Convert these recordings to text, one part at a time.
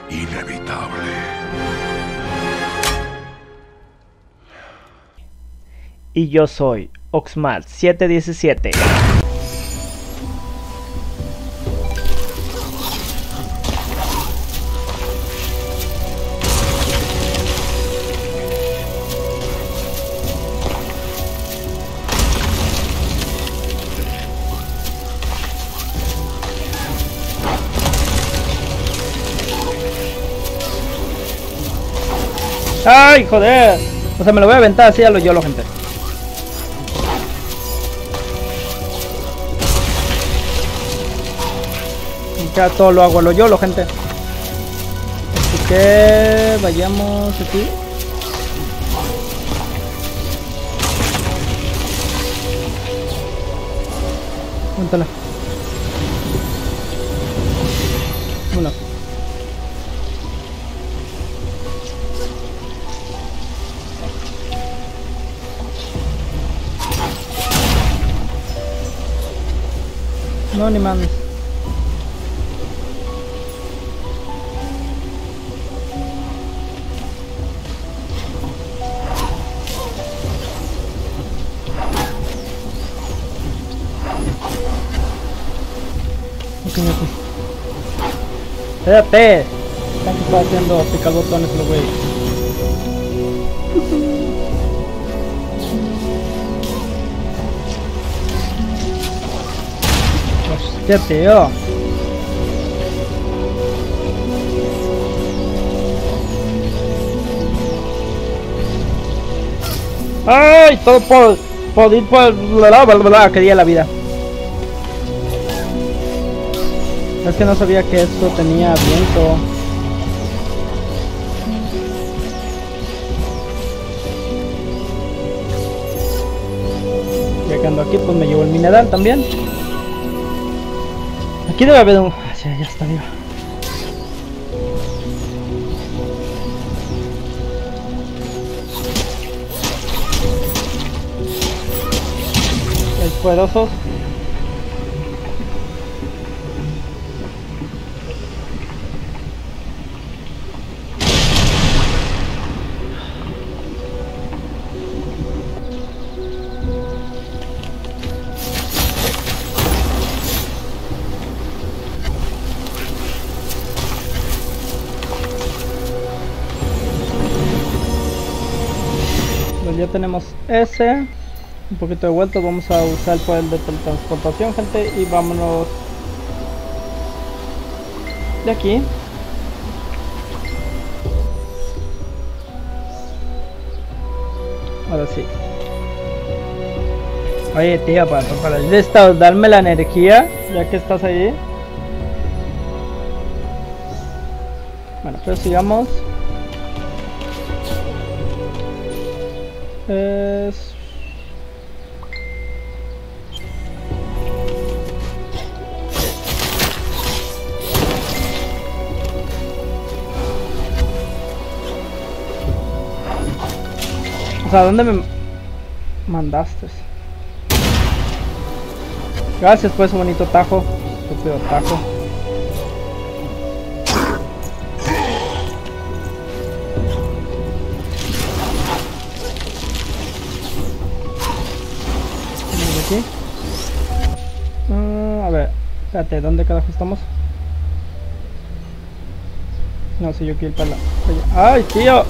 inevitable. Y yo soy Oxmal 717. ¡Ay, joder! O sea, me lo voy a aventar así a lo YOLO, gente. Ya todo lo hago a lo YOLO, gente. Así que vayamos aquí. Cuéntala. Uno. No, ni mames. Ok. Espérate. Están que está haciendo picar botones los güey. Hostia, tío. Ay, todo por ir por la quería la vida. Es que no sabía que esto tenía viento. Ya que ando aquí, pues me llevo el mineral también. Aquí debe haber un... Sí, ya está viva. Hay poderosos. Ya tenemos ese, un poquito de vuelta. Vamos a usar el poder de teletransportación, gente, y vámonos de aquí. Ahora sí. Oye, tío, para darme la energía, ya que estás ahí. Bueno, pero sigamos. O sea, ¿dónde me mandaste? Gracias por ese bonito tajo. Estúpido tajo. Aquí. A ver, espérate, ¿dónde carajo estamos? No sé, yo quiero ir para la... ¡Ay, tío!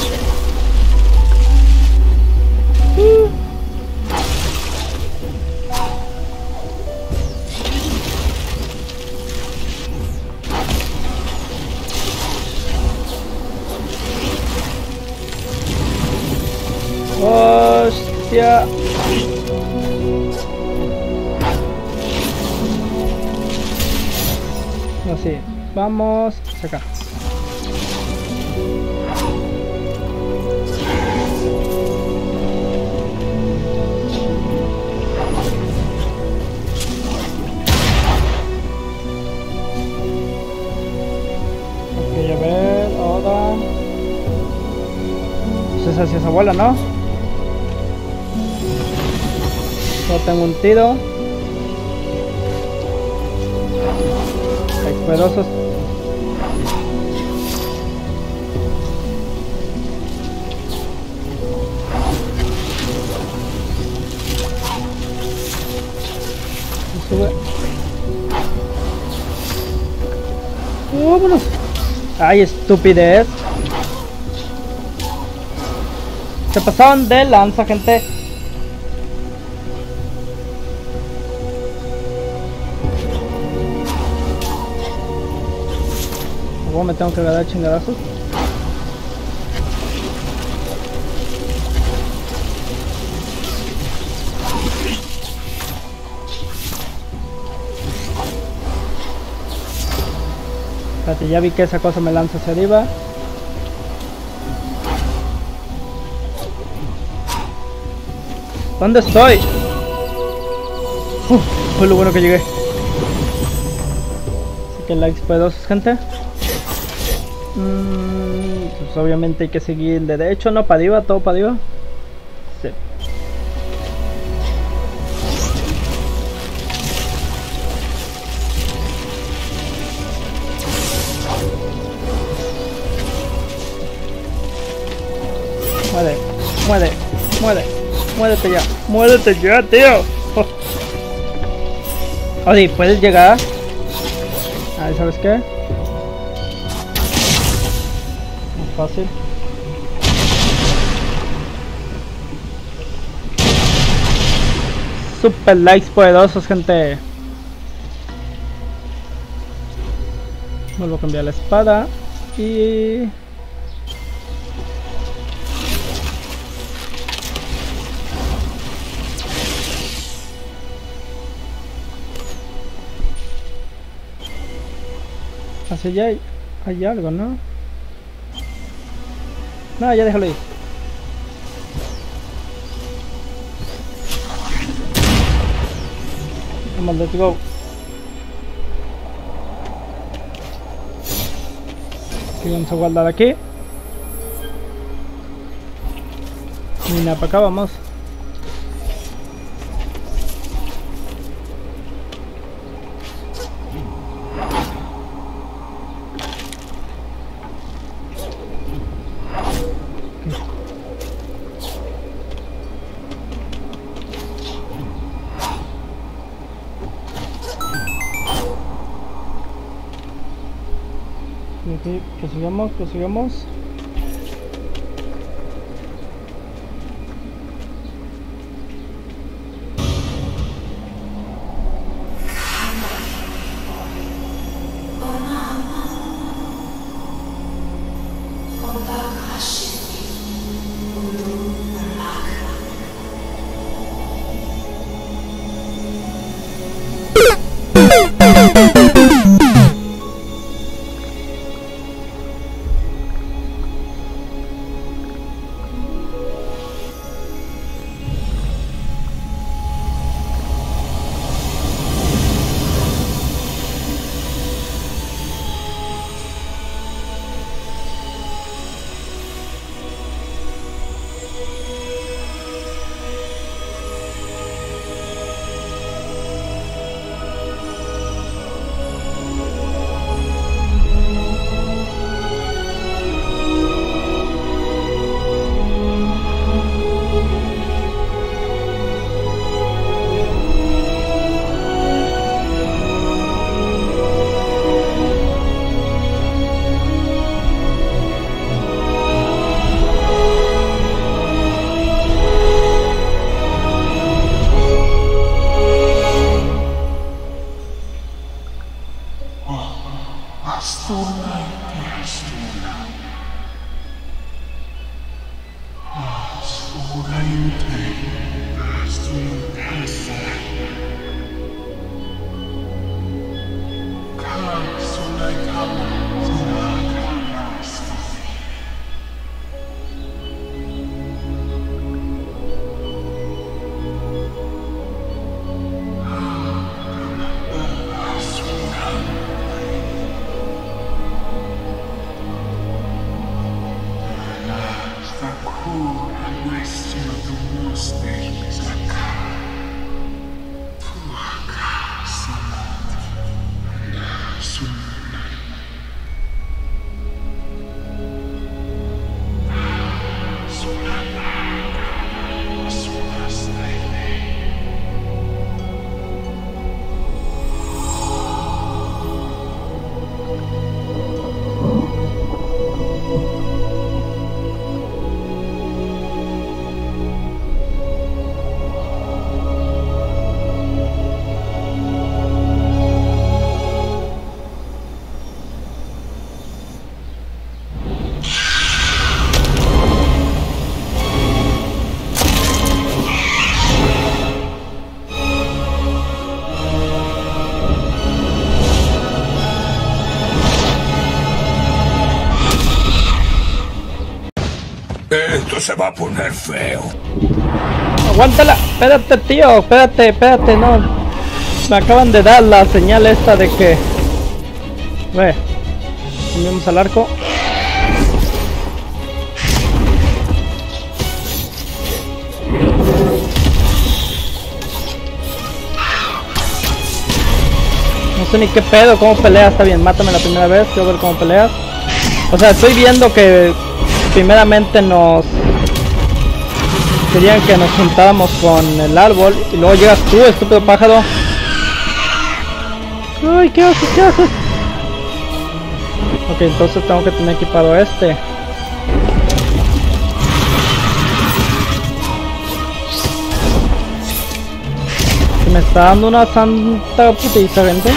¡Hostia! Así, vamos acá. Ok, a ver, ahora... Pues es hacia esa bola, ¿no? Ya tengo un tiro. Poderosos. Sube. ¡Vámonos! ¡Ay, estupidez! Se pasaron de lanza, gente. ¿Cómo me tengo que agarrar chingadazos? Espérate, ya vi que esa cosa me lanza hacia arriba. ¿Dónde estoy? Fue lo bueno que llegué. Así que likes poderosos, gente. Pues obviamente hay que seguir derecho, no para arriba, todo para arriba. Sí. Muere, muere, muere, muérete ya, muérete ya, tío. Oye, ¿puedes llegar? A ver, ¿sabes qué? Muy fácil. Super likes poderosos, gente. Vuelvo a cambiar la espada y... hacia allá hay algo, ¿no? No, ya déjalo ir. Vamos, let's go. Aquí vamos a guardar aquí. Mira, para acá vamos. Okay, que sigamos, que sigamos. Esto se va a poner feo. Aguántala. Espérate, tío. Espérate, no. Me acaban de dar la señal esta de que... Ve. Cambiamos al arco. No sé ni qué pedo, cómo peleas. Está bien, mátame la primera vez. Quiero ver cómo peleas. O sea, estoy viendo que primeramente querían que nos juntáramos con el árbol y luego llegas tú, estúpido pájaro. Ay, ¿qué haces? Ok, entonces tengo que tener equipado este. Me está dando una santa putiza, gente.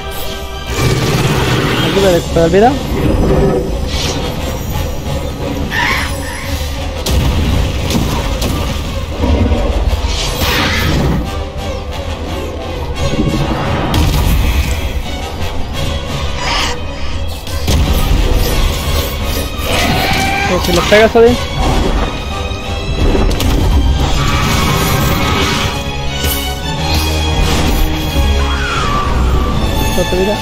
Hay que recuperar vida. Pero si lo pegas, Odin. Otra vida.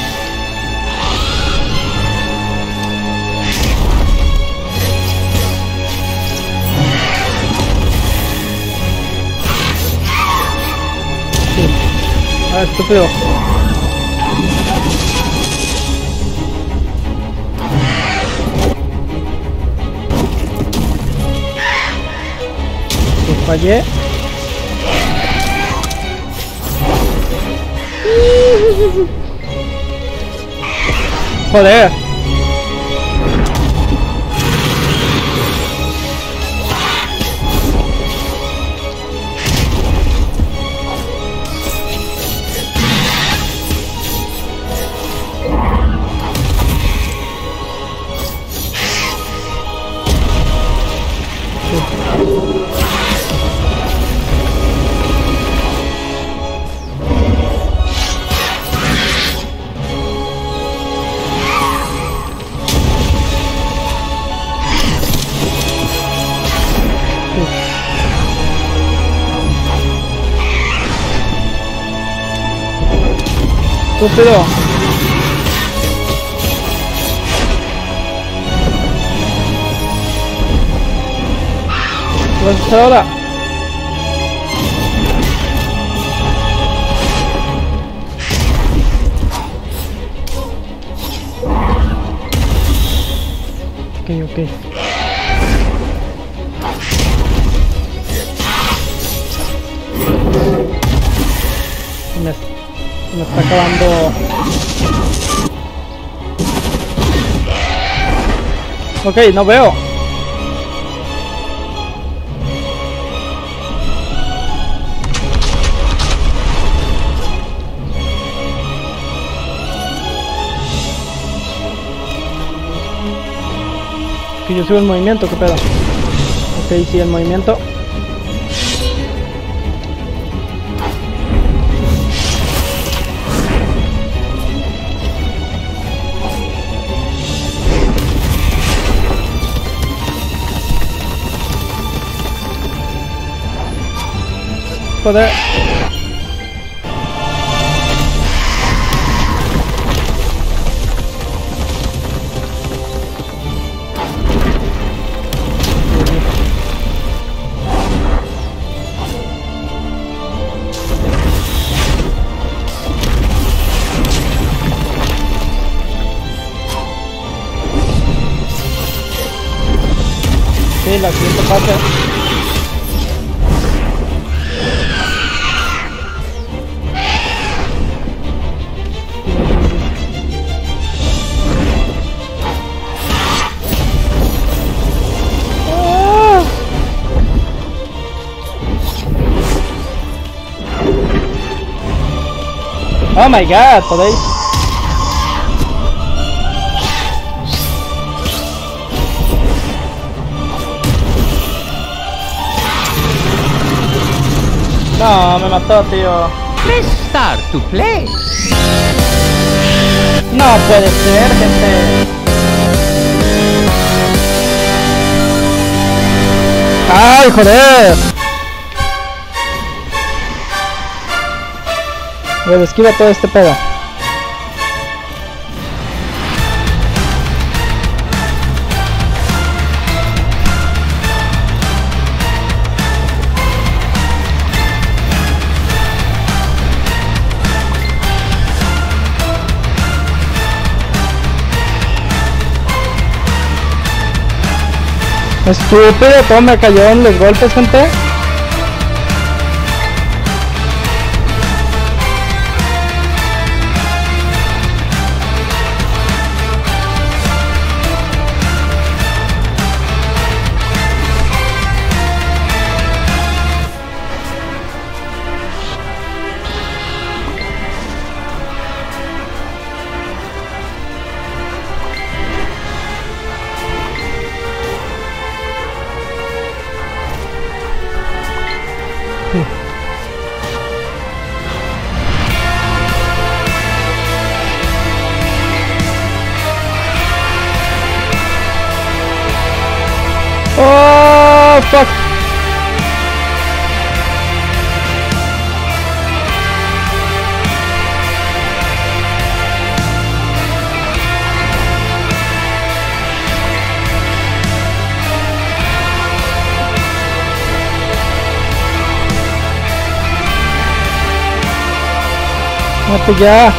Sí. Ah, estúpido. Fallé. Joder. Estúpido. ¿Qué vas a hacer ahora? Ok. Me está acabando. Ok, no veo. Que yo sigo el movimiento, ¿qué pedo? Ok, sí, el movimiento. Joder. Sí, la siguiente fase. Oh my god, podéis. No, me mató, tío. Press start to play. No puede ser, gente. ¡Ay, joder! A ver, esquiva todo este pedo. Estúpido, todo me cayó en los golpes, gente. Oh, fuck. Mate ya.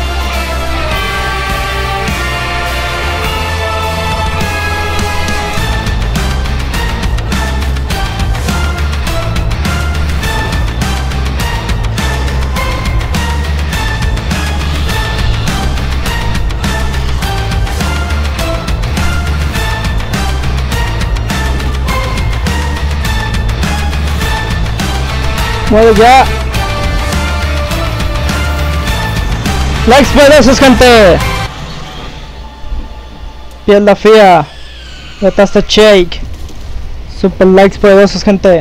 Muere ya. Likes poderosos, gente. Piel la fía. Retasta shake. Super likes poderosos, gente.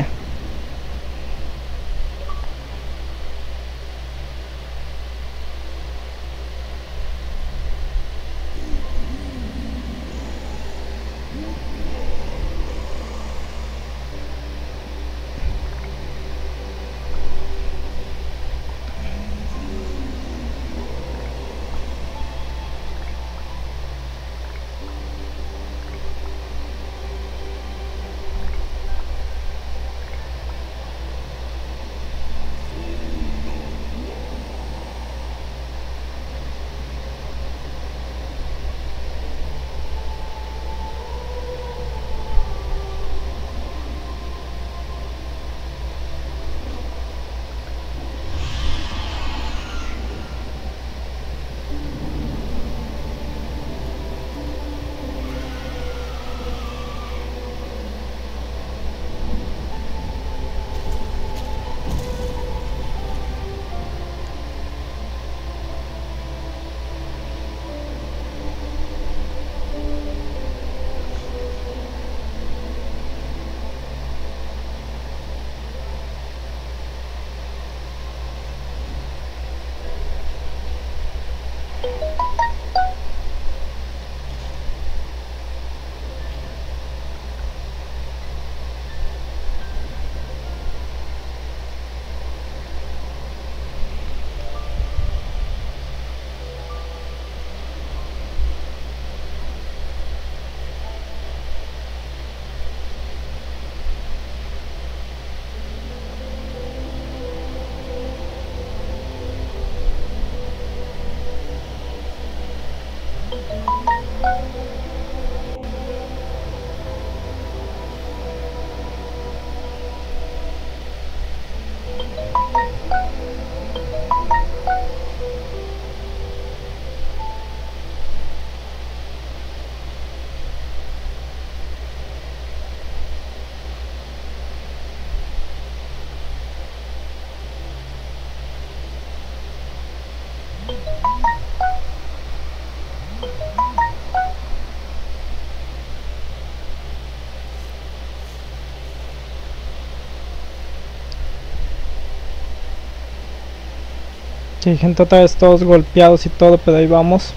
Sí, gente, otra vez todos golpeados y todo, pero ahí vamos.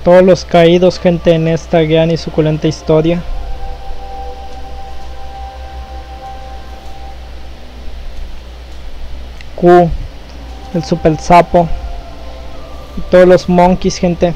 Todos los caídos, gente, en esta gran y suculenta historia. Q, el super sapo y todos los monkeys, gente.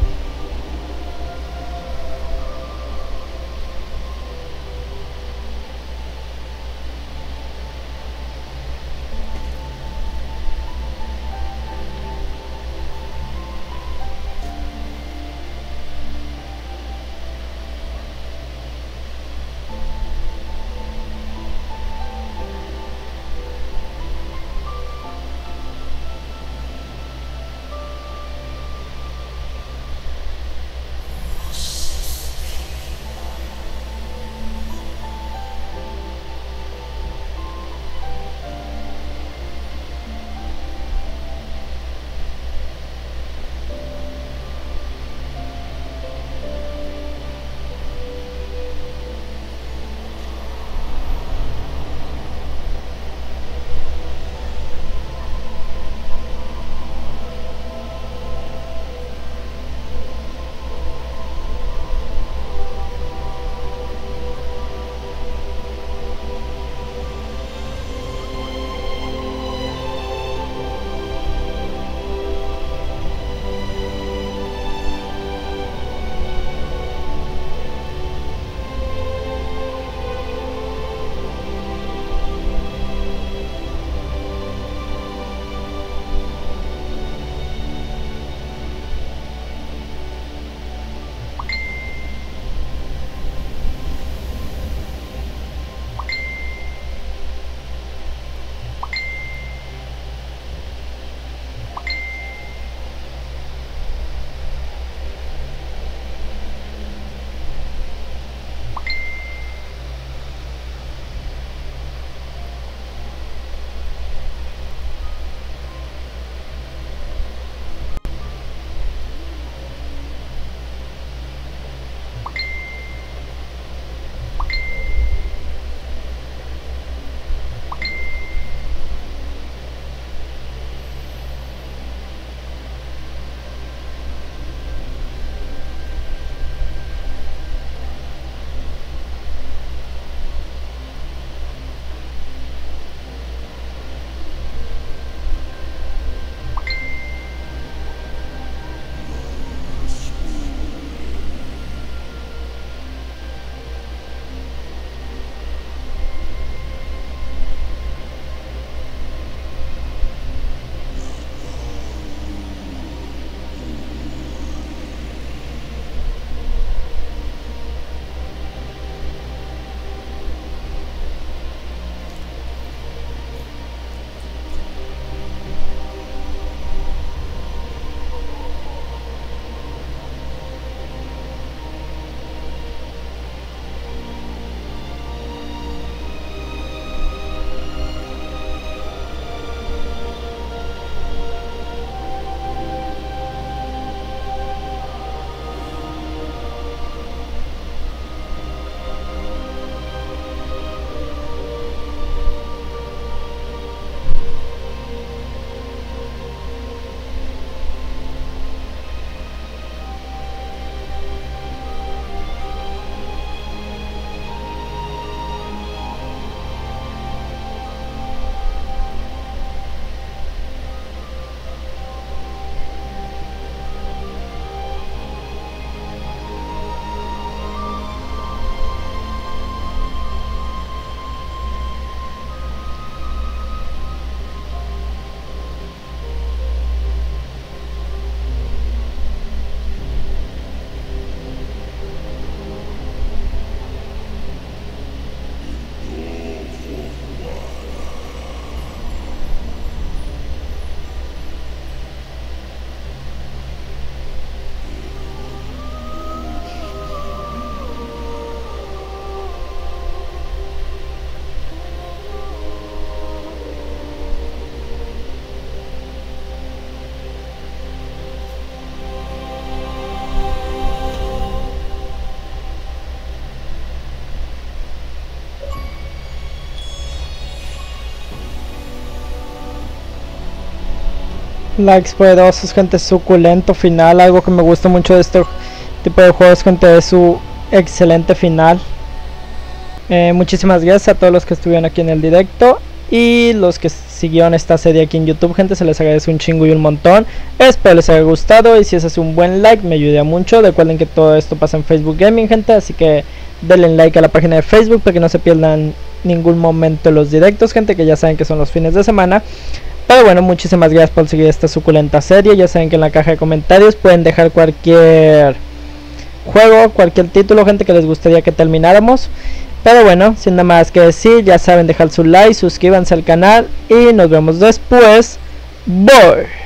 Likes poderosos, gente, suculento final. Algo que me gusta mucho de este tipo de juegos, gente, es su excelente final. Muchísimas gracias a todos los que estuvieron aquí en el directo y los que siguieron esta serie aquí en YouTube, gente, se les agradece un chingo y un montón. Espero les haya gustado y si es así, un buen like me ayudaría mucho. Recuerden que todo esto pasa en Facebook Gaming, gente, así que denle like a la página de Facebook para que no se pierdan ningún momento los directos, gente, que ya saben que son los fines de semana. Pero bueno, muchísimas gracias por seguir esta suculenta serie. Ya saben que en la caja de comentarios pueden dejar cualquier juego, cualquier título, gente, que les gustaría que termináramos. Pero bueno, sin nada más que decir, ya saben, dejar su like, suscríbanse al canal y nos vemos después. Bye.